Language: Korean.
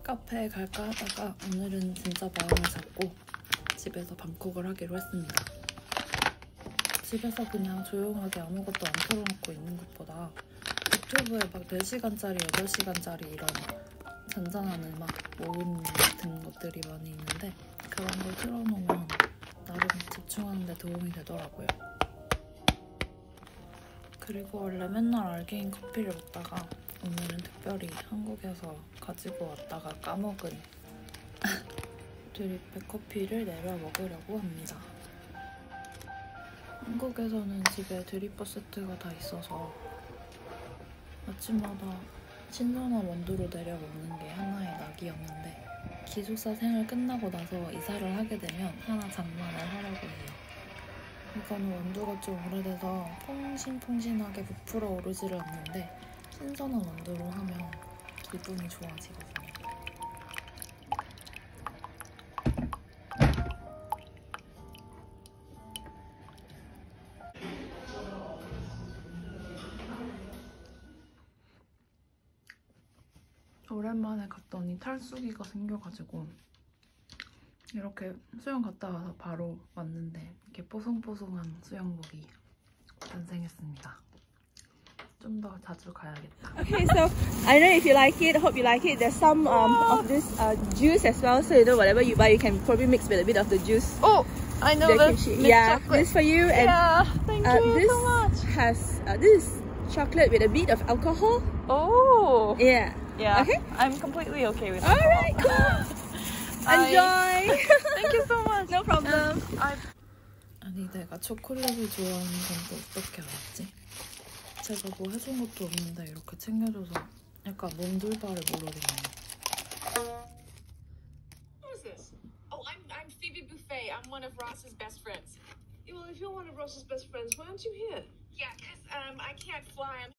카페에 갈까 하다가 오늘은 진짜 마음을 잡고 집에서 방콕을 하기로 했습니다. 집에서 그냥 조용하게 아무것도 안 틀어놓고 있는 것보다 유튜브에 막 4시간짜리, 8시간짜리 이런 잔잔한 음악 모음 같은 것들이 많이 있는데 그런 걸 틀어놓으면 나름 집중하는 데 도움이 되더라고요. 그리고 원래 맨날 알게인 커피를 먹다가 오늘은 특별히 한국에서 가지고 왔다가 까먹은 드립백 커피를 내려 먹으려고 합니다. 한국에서는 집에 드리퍼 세트가 다 있어서 아침마다 신선한 원두로 내려 먹는 게 하나의 낙이었는데 기숙사 생활 끝나고 나서 이사를 하게 되면 하나 장만을 하려고 해요. 이거는 원두가 좀 오래돼서 퐁신퐁신하게 부풀어 오르지를 않는데 신선한 원두로 하면 기분이 좋아지거든요. 오랜만에 갔더니 탈수기가 생겨가지고 이렇게 수영 갔다 와서 바로 왔는데 이렇게 뽀송뽀송한 수영복이 탄생했습니다. 좀 더 자주 가야겠다. Okay, so I don't know if you like it. I hope you like it. There's some of this juice as well. So you know whatever you buy, you can probably mix with a bit of the juice. Oh, I know the yeah, chocolate. this for you. And Yeah, thank you this so much. has this is chocolate with a bit of alcohol. Oh, Yeah. yeah. Okay. I'm completely okay with it. All right, cool. Enjoy. Thank you so much. No problem. 아니 내가 초콜릿을 좋아하는 건 또 어떻게 알았지? 제가 뭐 해준 것도 없는데 이렇게 챙겨줘서 약간 몸둘바를 모르겠네요. Who is this? Oh, I'm Phoebe Buffet. I'm one of Ross's best friends. Well, if you're one of Ross's best friends, why aren't you here? Yeah, 'cause I can't fly. I'm